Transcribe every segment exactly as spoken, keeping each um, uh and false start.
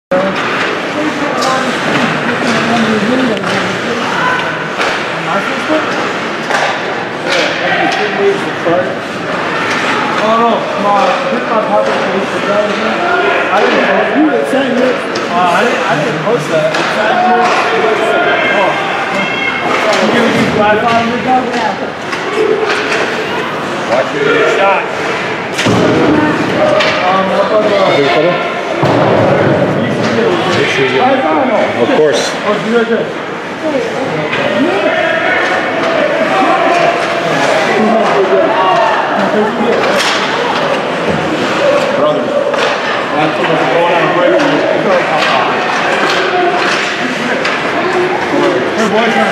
Watch your shot. Of course. Brothers. Going on a break. Hey, boyfriend.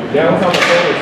Yeah, what's on the photos?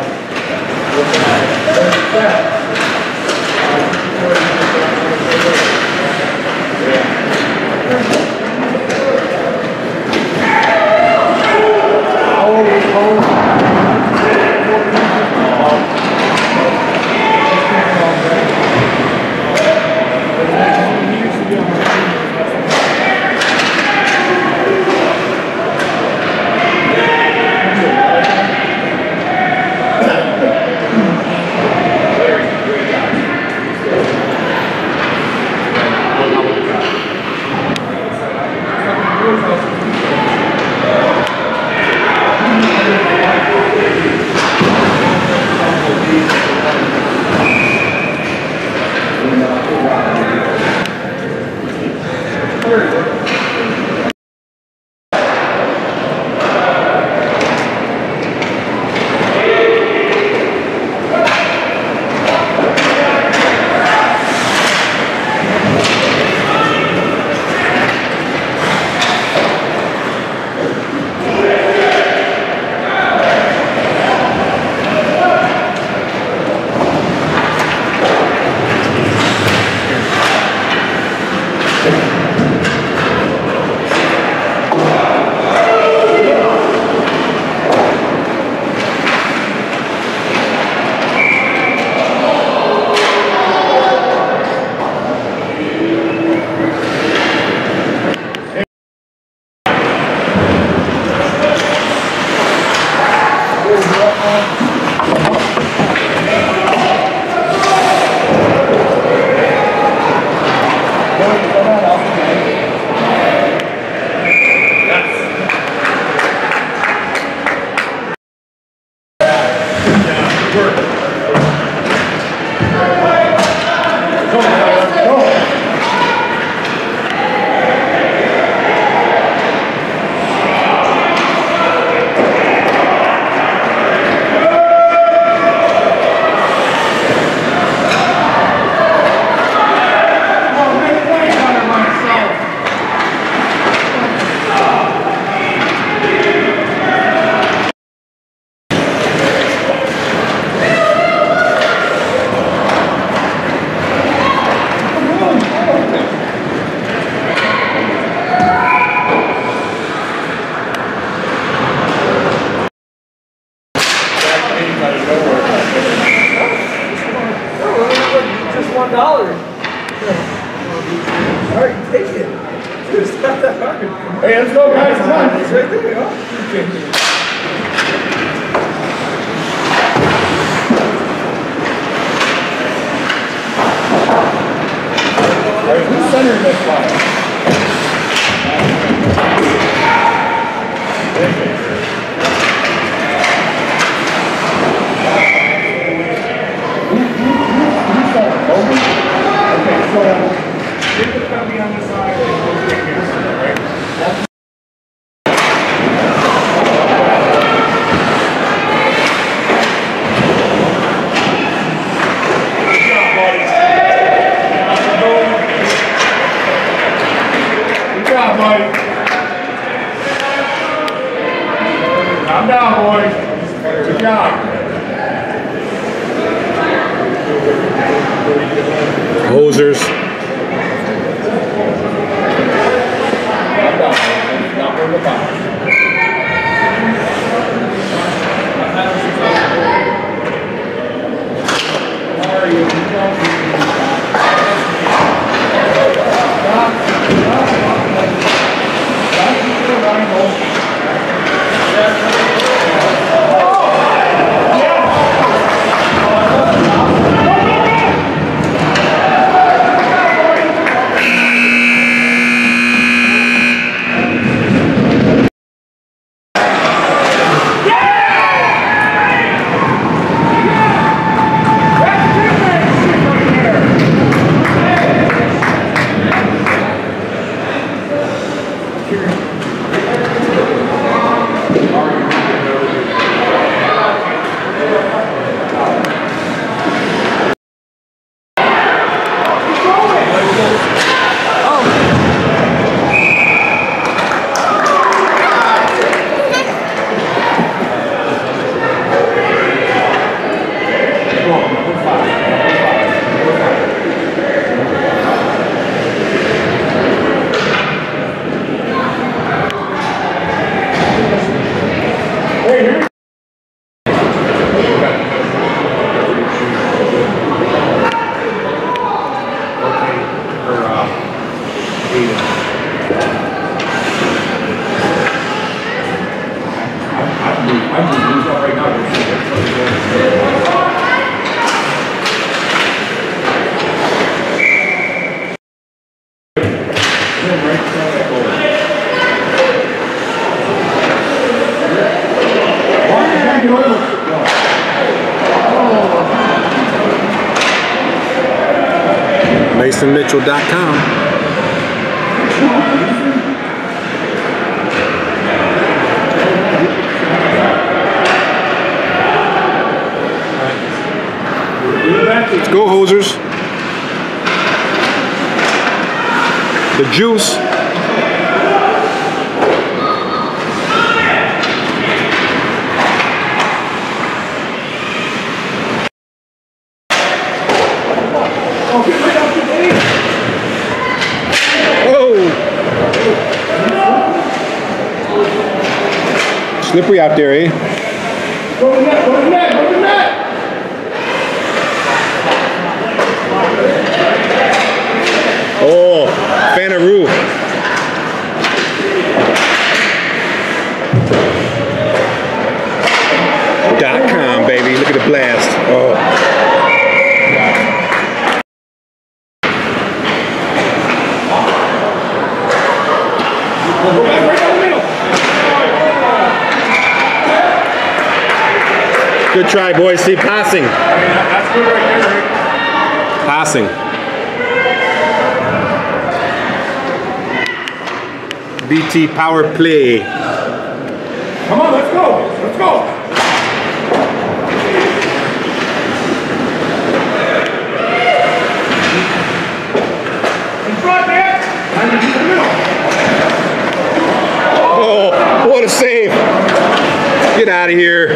one dollar. Alright, take it. It's not that hard. Hey, let's go, guys. Come on. It's right there. Oh. All right, who's centering this fire? Okay, so if it's going to be on the side, it goes right here, right? Good job, buddy. Good job, buddy. Calm down, boys. Good job. Hosers. Not worth the box. Hey, here. Mason Mitchell dot com. Let's go, hosers. The juice. Slippery out there, eh? Go to the net, go to the net, go to the net! Oh, Fanaroo. Dot com, baby. Look at the blast. Oh. Good try, boys. See, passing. That's good right there, Rick. Passing. B T power play. Come on, let's go. Let's go. In front, man. Time to do the middle. Oh, what a save. Get out of here.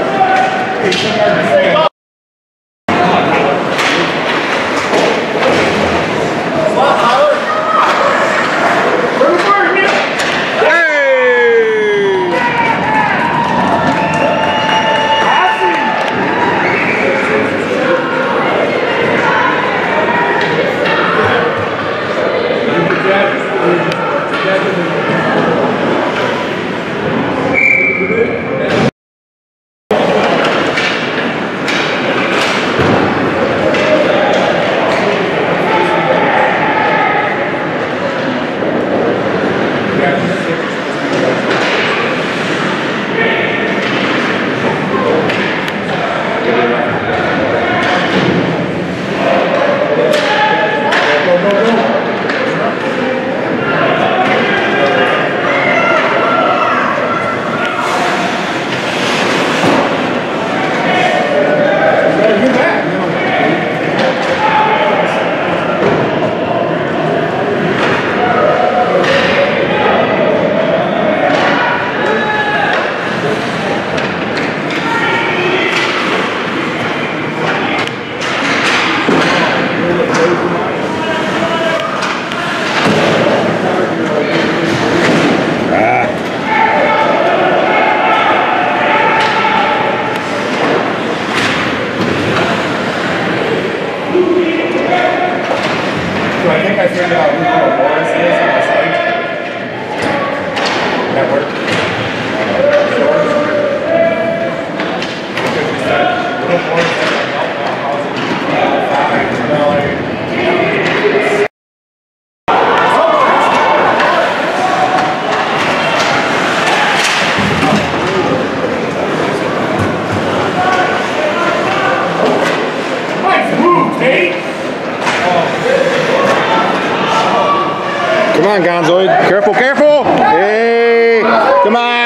Come on, Gonzoid. Careful, careful. Hey, come on.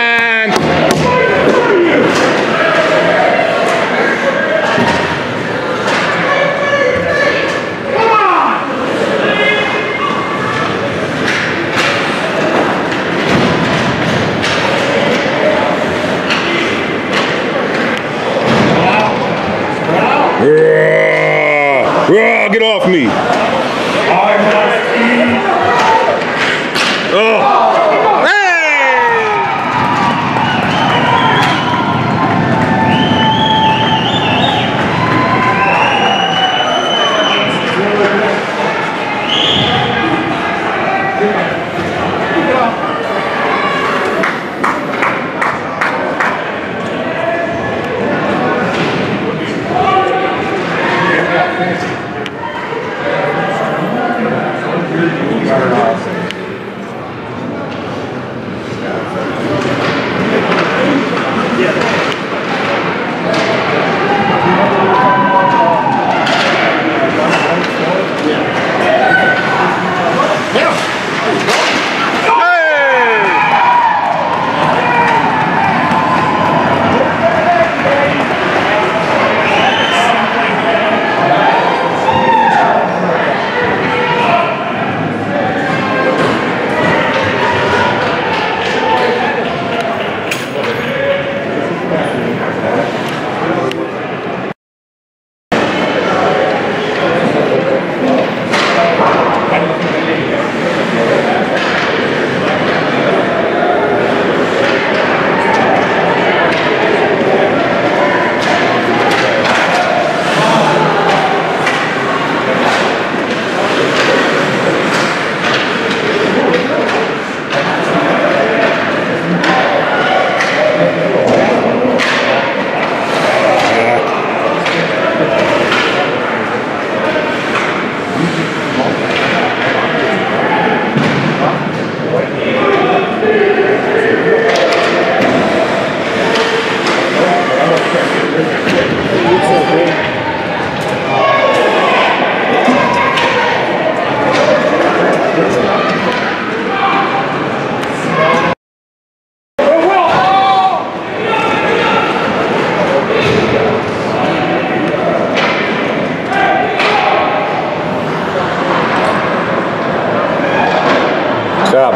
Yeah, get off me. Oh. Hey!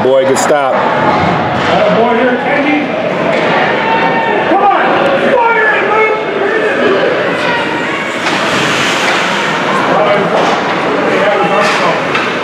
boy. Good stop. Got a boy here, Kenny. Come on! Fire it, move! They have his arm out.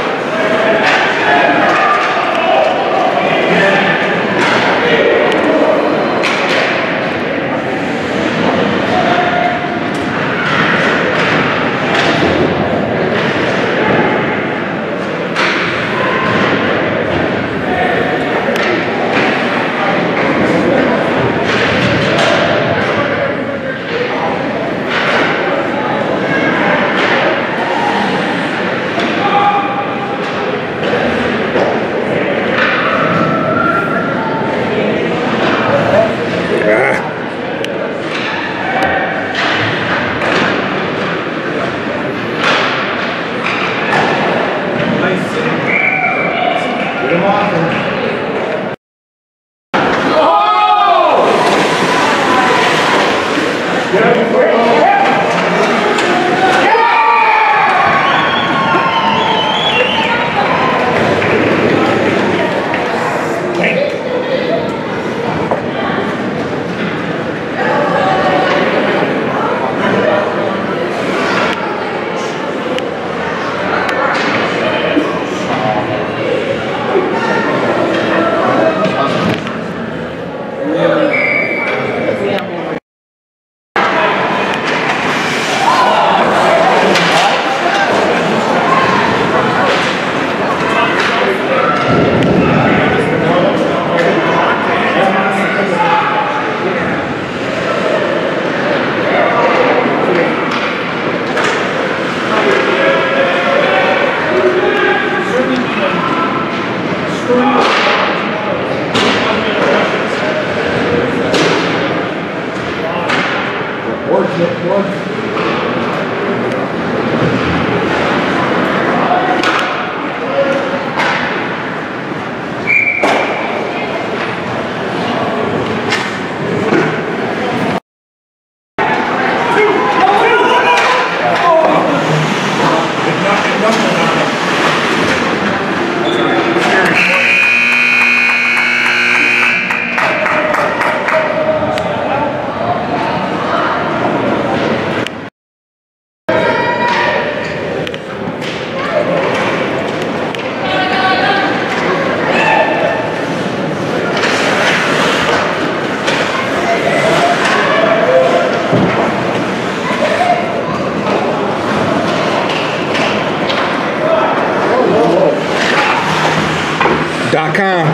Dot com.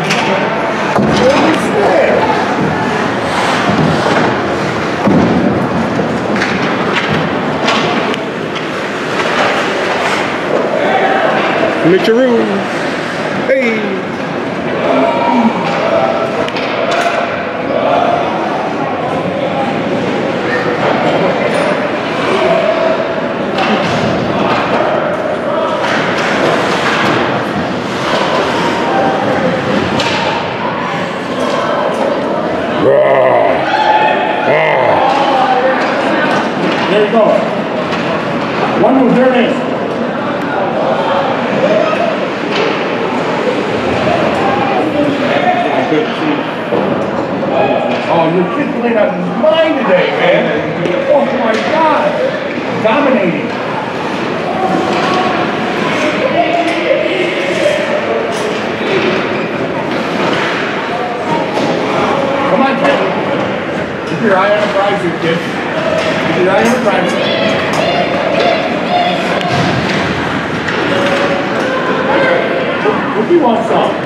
Mitcheroo. Hey. There you go. One move, there it is. Oh, your kid's playing out of his mind today, man. Oh my God. Dominating. Come on, kid. Keep your eye on the prize here, kid. Keep your eye on the prize. Hope he wants some.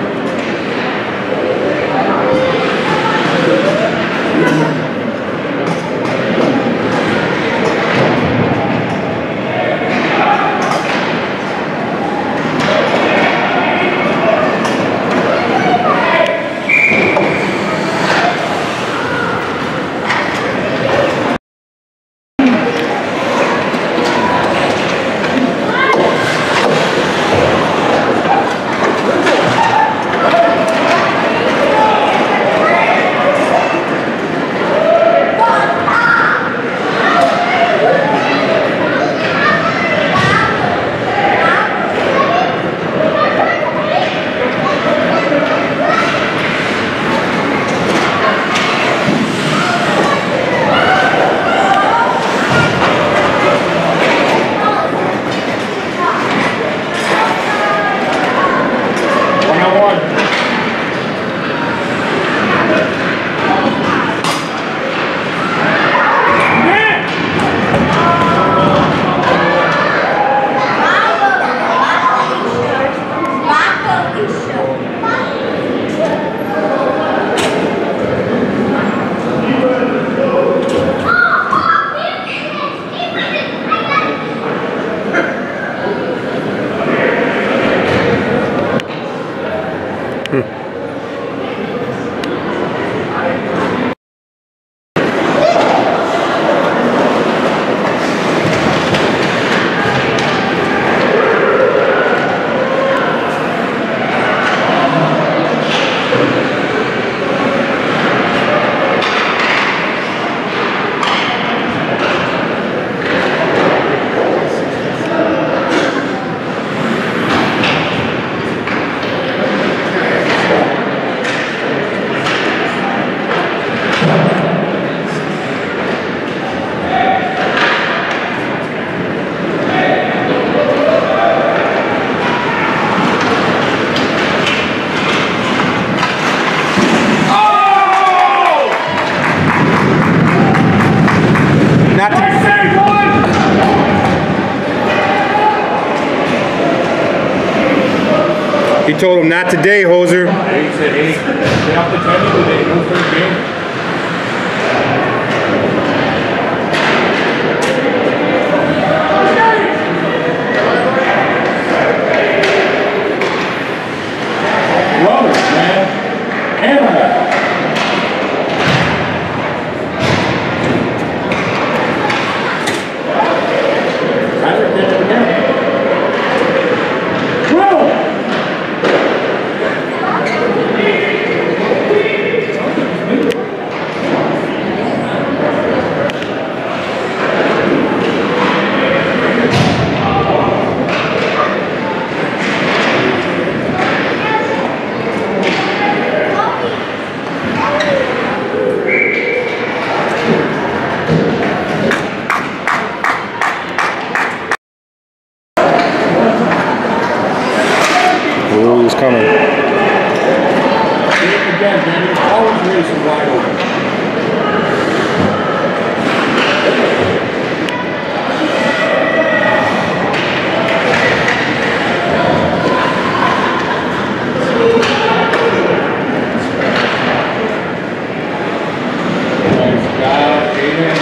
He told him, not today, Hoser. He said, hey, get off the tennis today, no third game. Brothers, man. Animal. Patrick did it again. Well. Oh, he's coming. Again, man, he's always racing wide open. Nice job, Aiden.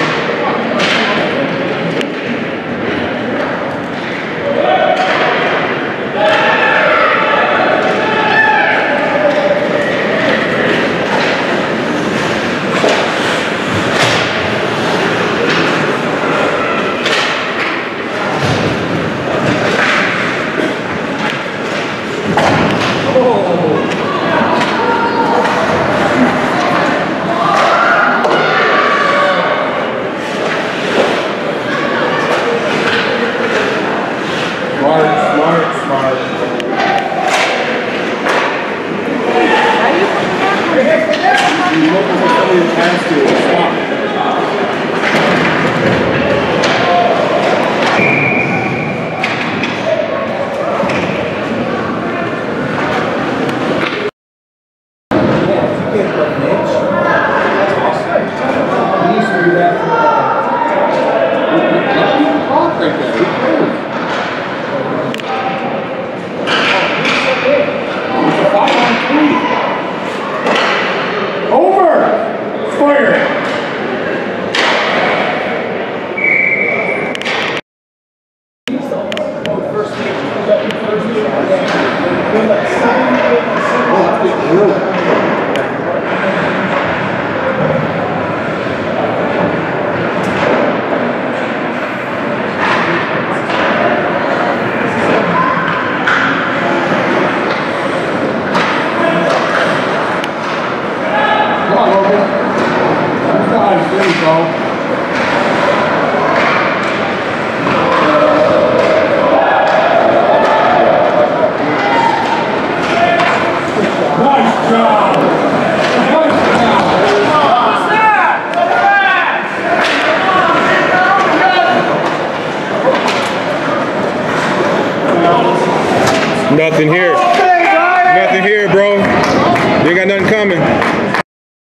Smart, smart, smart. You look at somebody who has to stop. Over! Fire! Come on, Logan. That's behind. There you go. Nice job. Nice job. Nothing here. Nothing here, bro.